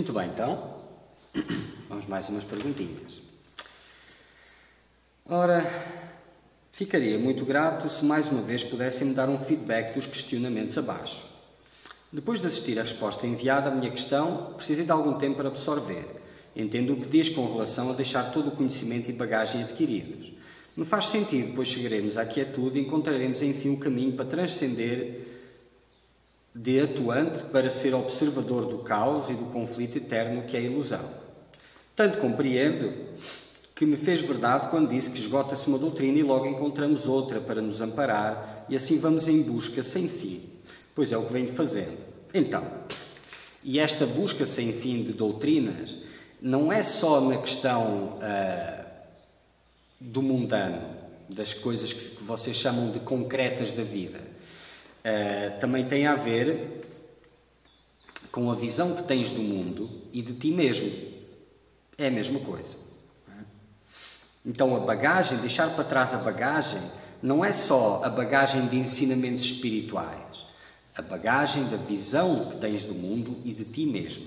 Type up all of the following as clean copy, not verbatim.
Muito bem, então, vamos mais umas perguntinhas. Ora, ficaria muito grato se mais uma vez pudessem-me dar um feedback dos questionamentos abaixo. Depois de assistir à resposta enviada à minha questão, precisei de algum tempo para absorver. Entendo o que diz com relação a deixar todo o conhecimento e bagagem adquiridos. Me faz sentido, pois chegaremos à quietude e encontraremos enfim o caminho para transcender de atuante para ser observador do caos e do conflito eterno que é a ilusão. Tanto compreendo que me fez verdade quando disse que esgota-se uma doutrina e logo encontramos outra para nos amparar e assim vamos em busca sem fim, pois é o que venho fazendo. Então, e esta busca sem fim de doutrinas não é só na questão do mundano, das coisas que vocês chamam de concretas da vida. Também tem a ver com a visão que tens do mundo e de ti mesmo. É a mesma coisa. Então a bagagem, deixar para trás a bagagem, não é só a bagagem de ensinamentos espirituais. A bagagem da visão que tens do mundo e de ti mesmo.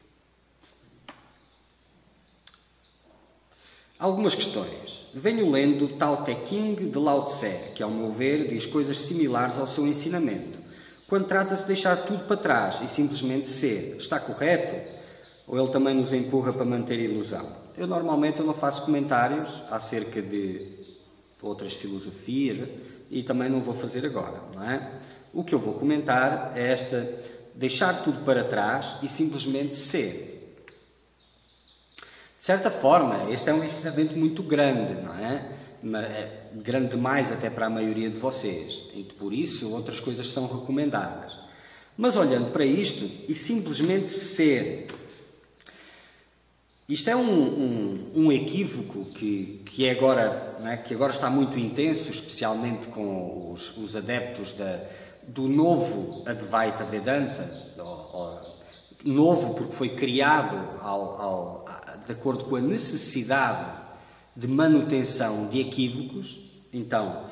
Algumas questões. Venho lendo Tao Te Ching de Lao Tse, que, ao meu ver, diz coisas similares ao seu ensinamento. Quando trata-se de deixar tudo para trás e simplesmente ser, está correto? Ou ele também nos empurra para manter a ilusão? Eu normalmente não faço comentários acerca de outras filosofias e também não vou fazer agora, não é? O que eu vou comentar é esta, deixar tudo para trás e simplesmente ser. De certa forma, este é um ensinamento muito grande, não é? É grande demais até para a maioria de vocês. E por isso, outras coisas são recomendadas. Mas olhando para isto e simplesmente ser. Isto é um equívoco que agora, não é? Que agora está muito intenso, especialmente com os adeptos do novo Advaita Vedanta, novo porque foi criado de acordo com a necessidade de manutenção de equívocos. Então,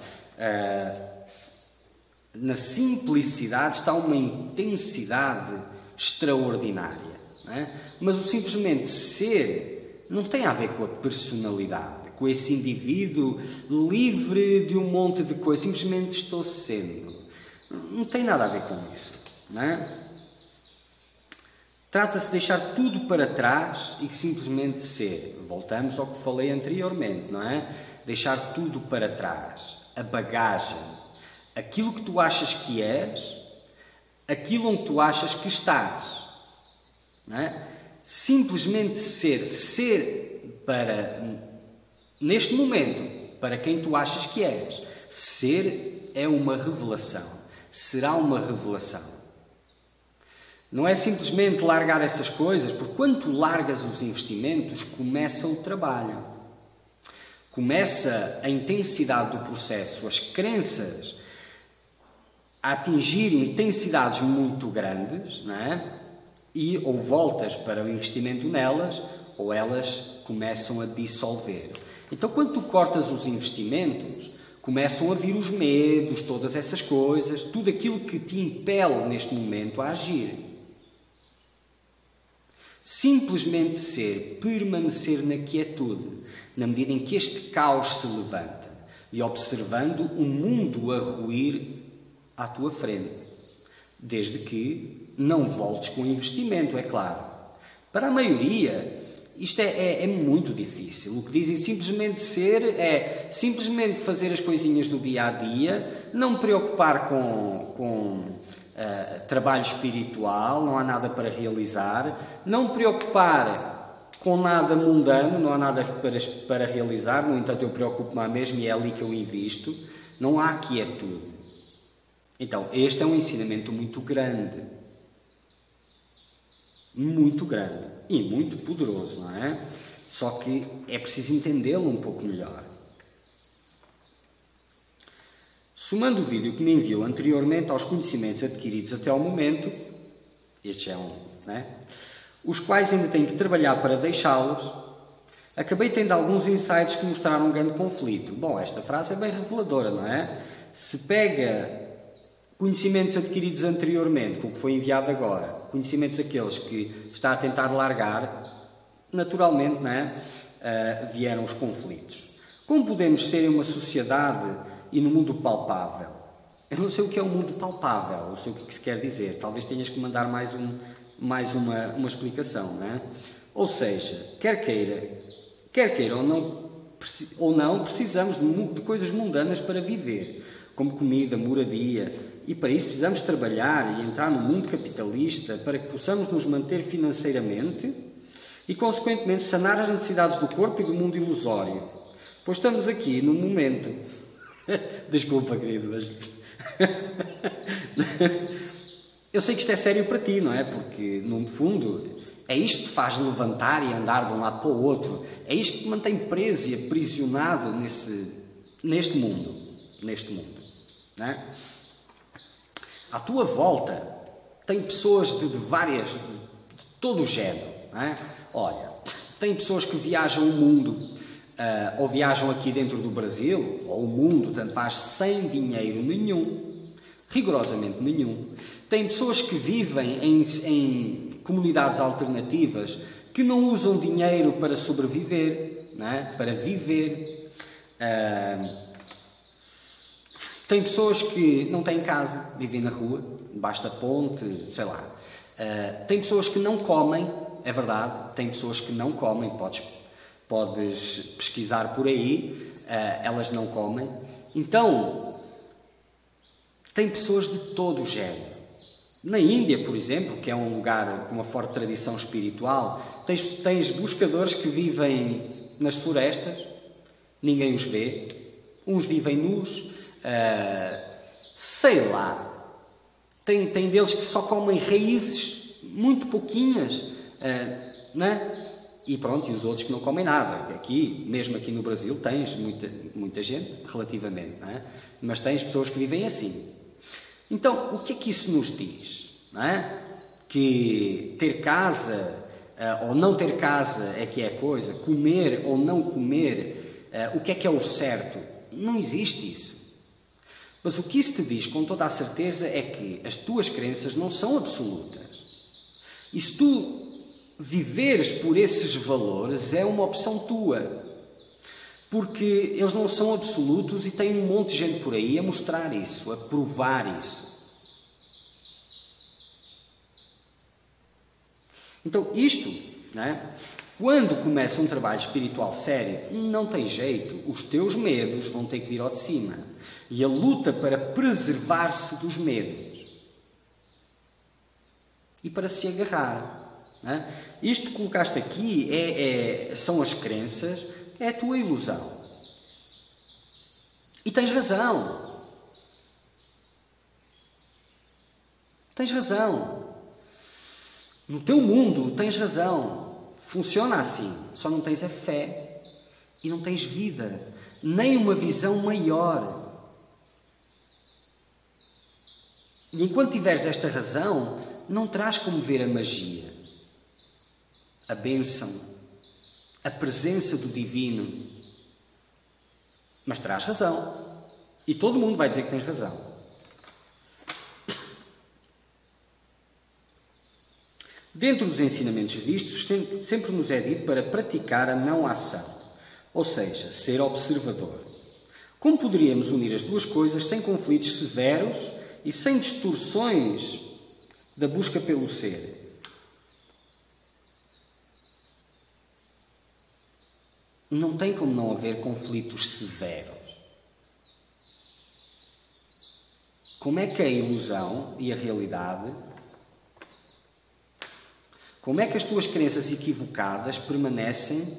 na simplicidade está uma intensidade extraordinária. Não é? Mas o simplesmente ser não tem a ver com a personalidade, com esse indivíduo livre de um monte de coisas. Simplesmente estou sendo. Não tem nada a ver com isso. Não é? Trata-se de deixar tudo para trás e simplesmente ser. Voltamos ao que falei anteriormente, não é? Deixar tudo para trás. A bagagem. Aquilo que tu achas que és, aquilo onde tu achas que estás. Não é? Simplesmente ser. Ser para, neste momento, para quem tu achas que és. Ser é uma revelação. Será uma revelação. Não é simplesmente largar essas coisas, porque quando tu largas os investimentos, começa o trabalho. Começa a intensidade do processo, as crenças a atingir intensidades muito grandes, não é? E ou voltas para o investimento nelas, ou elas começam a dissolver. Então, quando tu cortas os investimentos, começam a vir os medos, todas essas coisas, tudo aquilo que te impele neste momento a agir. Simplesmente ser, permanecer na quietude, na medida em que este caos se levanta e observando o mundo a ruir à tua frente, desde que não voltes com investimento, é claro. Para a maioria, isto é muito difícil. O que dizem simplesmente ser é simplesmente fazer as coisinhas do dia a dia, não me preocupar com trabalho espiritual, não há nada para realizar, não me preocupar com nada mundano, não há nada para realizar, no entanto eu preocupo-me a mesmo e é ali que eu invisto, não há quietude. Então, este é um ensinamento muito grande e muito poderoso, não é? Só que é preciso entendê-lo um pouco melhor. Somando o vídeo que me enviou anteriormente aos conhecimentos adquiridos até ao momento, este é os quais ainda tenho que trabalhar para deixá-los, acabei tendo alguns insights que mostraram um grande conflito. Bom, esta frase é bem reveladora, não é? Se pega conhecimentos adquiridos anteriormente, com o que foi enviado agora, conhecimentos aqueles que está a tentar largar, naturalmente, não é? Vieram os conflitos. Como podemos ser uma sociedade e no mundo palpável? Eu não sei o que é o mundo palpável, não sei o que se quer dizer. Talvez tenhas que mandar mais uma explicação, não é? Ou seja, quer queira ou não, precisamos de coisas mundanas para viver, como comida, moradia, e para isso precisamos trabalhar e entrar no mundo capitalista para que possamos nos manter financeiramente e, consequentemente, sanar as necessidades do corpo e do mundo ilusório. Pois estamos aqui num momento... Desculpa, querido, mas... Eu sei que isto é sério para ti, não é? Porque, no fundo, é isto que te faz levantar e andar de um lado para o outro. É isto que te mantém preso e aprisionado neste mundo. Não é? À tua volta tem pessoas de todo o género. Não é? Olha, tem pessoas que viajam o mundo, ou viajam aqui dentro do Brasil, ou o mundo, tanto faz, sem dinheiro nenhum. Rigorosamente nenhum. Tem pessoas que vivem em comunidades alternativas que não usam dinheiro para sobreviver, não é? Para viver. Tem pessoas que não têm casa, vivem na rua, debaixo da ponte, sei lá. Tem pessoas que não comem, é verdade, tem pessoas que não comem, podes pesquisar por aí, elas não comem. Então, tem pessoas de todo o género. Na Índia, por exemplo, que é um lugar com uma forte tradição espiritual, tens buscadores que vivem nas florestas, ninguém os vê, uns vivem nus, sei lá, tem deles que só comem raízes, muito pouquinhas, né? E pronto, e os outros que não comem nada. Aqui, mesmo aqui no Brasil, tens muita gente, relativamente, não é? Mas tens pessoas que vivem assim. Então, o que é que isso nos diz? Não é? Que ter casa ou não ter casa é que é a coisa, comer ou não comer, o que é o certo? Não existe isso. Mas o que isso te diz com toda a certeza é que as tuas crenças não são absolutas. E se tu viveres por esses valores, é uma opção tua. Porque eles não são absolutos e tem um monte de gente por aí a mostrar isso, a provar isso. Então, isto, não é? Quando começa um trabalho espiritual sério, não tem jeito, os teus medos vão ter que vir ao de cima. E a luta para preservar-se dos medos. E para se agarrar. Não é? Isto que colocaste aqui são as crenças, é a tua ilusão. E tens razão. Tens razão. No teu mundo tens razão. Funciona assim. Só não tens a fé e não tens vida. Nem uma visão maior. E enquanto tiveres esta razão, não terás como ver a magia, a bênção, a presença do divino. Mas terás razão. E todo mundo vai dizer que tens razão. Dentro dos ensinamentos vistos, sempre nos é dito para praticar a não-ação, ou seja, ser observador. Como poderíamos unir as duas coisas sem conflitos severos e sem distorções da busca pelo ser? Não tem como não haver conflitos severos. Como é que a ilusão e a realidade, como é que as tuas crenças equivocadas permanecem?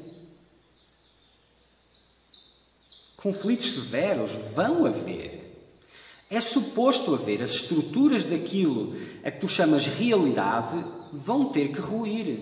Conflitos severos vão haver. É suposto haver. As estruturas daquilo a que tu chamas realidade vão ter que ruir.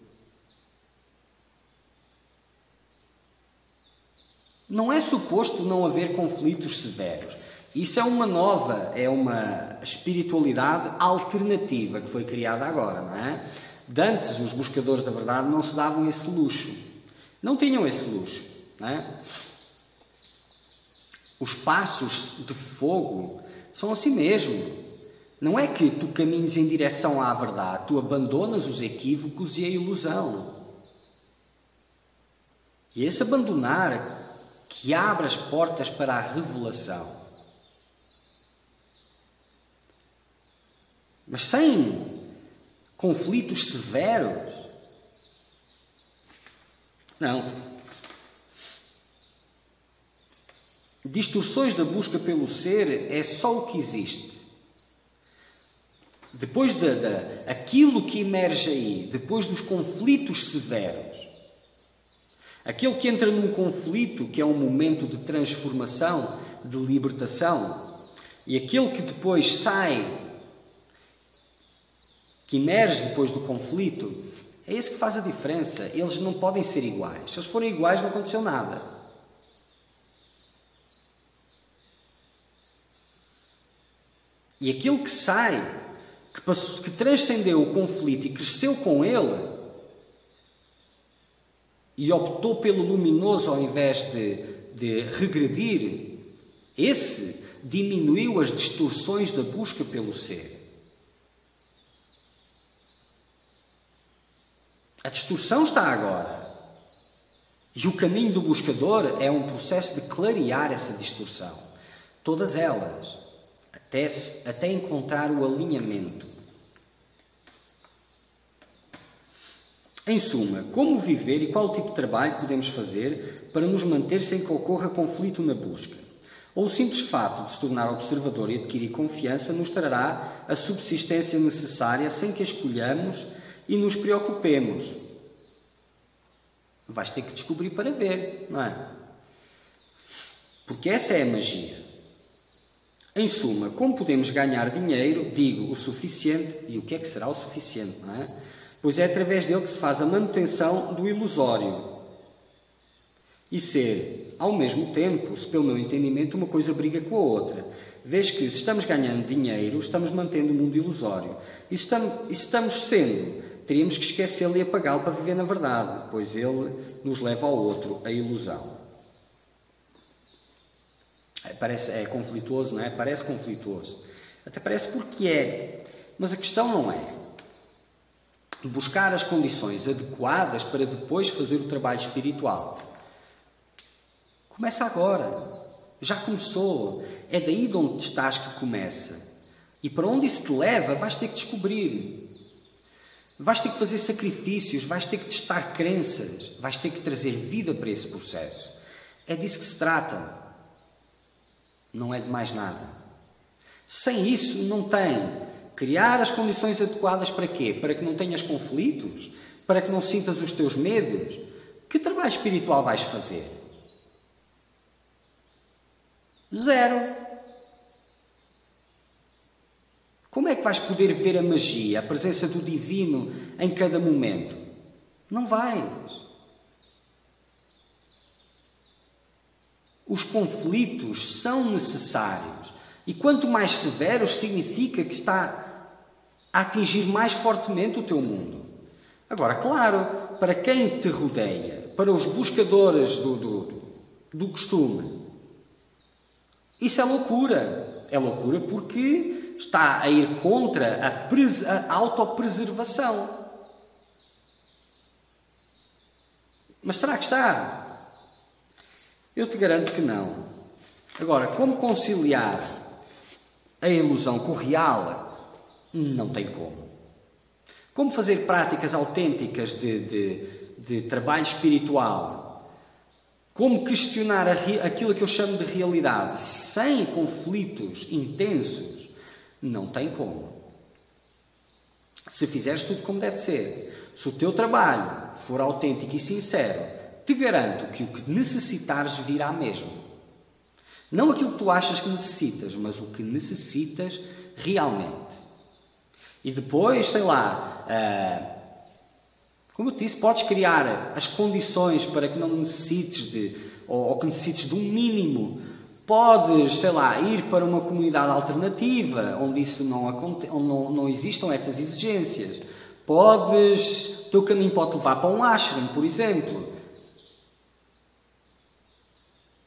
Não é suposto não haver conflitos severos. Isso é uma espiritualidade alternativa que foi criada agora, não é? De antes, os buscadores da verdade não se davam esse luxo. Não tinham esse luxo, não é? Os passos de fogo são assim mesmo. Não é que tu caminhes em direção à verdade, tu abandonas os equívocos e a ilusão. E é esse abandonar que abre as portas para a revelação. Mas sem conflitos severos. Não. Distorções da busca pelo ser é só o que existe. Depois aquilo que emerge aí, depois dos conflitos severos, aquele que entra num conflito que é um momento de transformação, de libertação, e aquele que depois sai, que emerge depois do conflito, é esse que faz a diferença. Eles não podem ser iguais. Se eles forem iguais, não aconteceu nada. E aquele que sai, que transcendeu o conflito e cresceu com ele, e optou pelo luminoso ao invés de regredir, esse diminuiu as distorções da busca pelo ser. A distorção está agora. E o caminho do buscador é um processo de clarear essa distorção. Todas elas. Até encontrar o alinhamento. Em suma, como viver e qual tipo de trabalho podemos fazer para nos manter sem que ocorra conflito na busca? Ou o simples fato de se tornar observador e adquirir confiança nos trará a subsistência necessária sem que a escolhamos e nos preocupemos? Vais ter que descobrir para ver, não é? Porque essa é a magia. Em suma, como podemos ganhar dinheiro, digo, o suficiente, e o que é que será o suficiente, não é? Pois é através dele que se faz a manutenção do ilusório. E ser, ao mesmo tempo, se pelo meu entendimento, uma coisa briga com a outra. Vês que se estamos ganhando dinheiro, estamos mantendo o mundo ilusório. E se estamos sendo, teríamos que esquecê-lo e apagá-lo para viver na verdade, pois ele nos leva ao outro, a ilusão. É conflituoso, não é? Parece conflituoso. Até parece porque é. Mas a questão não é buscar as condições adequadas para depois fazer o trabalho espiritual. Começa agora. Já começou. É daí de onde estás que começa. E para onde isso te leva, vais ter que descobrir. Vais ter que fazer sacrifícios, vais ter que testar crenças, vais ter que trazer vida para esse processo. É disso que se trata. Não é de mais nada. Sem isso, não tem. Criar as condições adequadas para quê? Para que não tenhas conflitos? Para que não sintas os teus medos? Que trabalho espiritual vais fazer? Zero. Como é que vais poder ver a magia, a presença do divino em cada momento? Não vais. Os conflitos são necessários. E quanto mais severos, significa que está a atingir mais fortemente o teu mundo. Agora, claro, para quem te rodeia, para os buscadores do costume, isso é loucura. É loucura porque está a ir contra a autopreservação. Mas será que está? Eu te garanto que não. Agora, como conciliar a ilusão com o real? Não tem como. Como fazer práticas autênticas de trabalho espiritual? Como questionar aquilo que eu chamo de realidade sem conflitos intensos? Não tem como. Se fizeres tudo como deve ser, se o teu trabalho for autêntico e sincero, te garanto que o que necessitares virá mesmo. Não aquilo que tu achas que necessitas, mas o que necessitas realmente. E depois, sei lá, como eu te disse, podes criar as condições para que não necessites ou que necessites de um mínimo. Podes, sei lá, ir para uma comunidade alternativa, onde isso onde não existam essas exigências. O teu caminho pode levar para um ashram, por exemplo.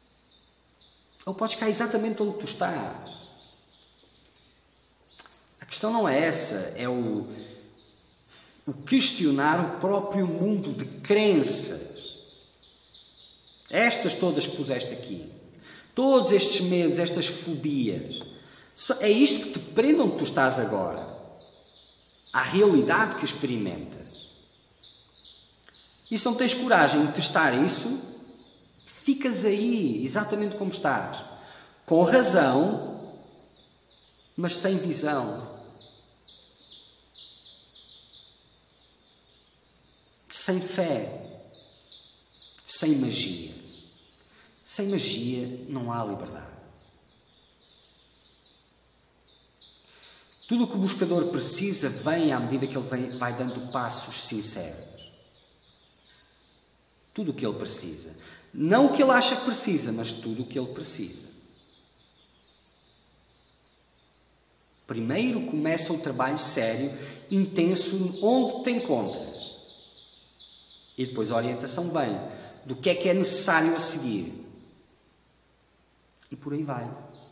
Ou podes ficar exatamente onde tu estás. A questão não é essa, é o questionar o próprio mundo de crenças. Estas todas que puseste aqui. Todos estes medos, estas fobias. É isto que te prende onde tu estás agora. À realidade que experimentas. E se não tens coragem de testar isso, ficas aí, exatamente como estás. Com razão, mas sem visão. Sem fé. Sem magia. Sem magia não há liberdade. Tudo o que o buscador precisa vem à medida que ele vai dando passos sinceros. Tudo o que ele precisa. Não o que ele acha que precisa, mas tudo o que ele precisa. Primeiro começa o trabalho sério, intenso, onde te encontras. E depois a orientação vem do que é necessário a seguir. E por aí vai.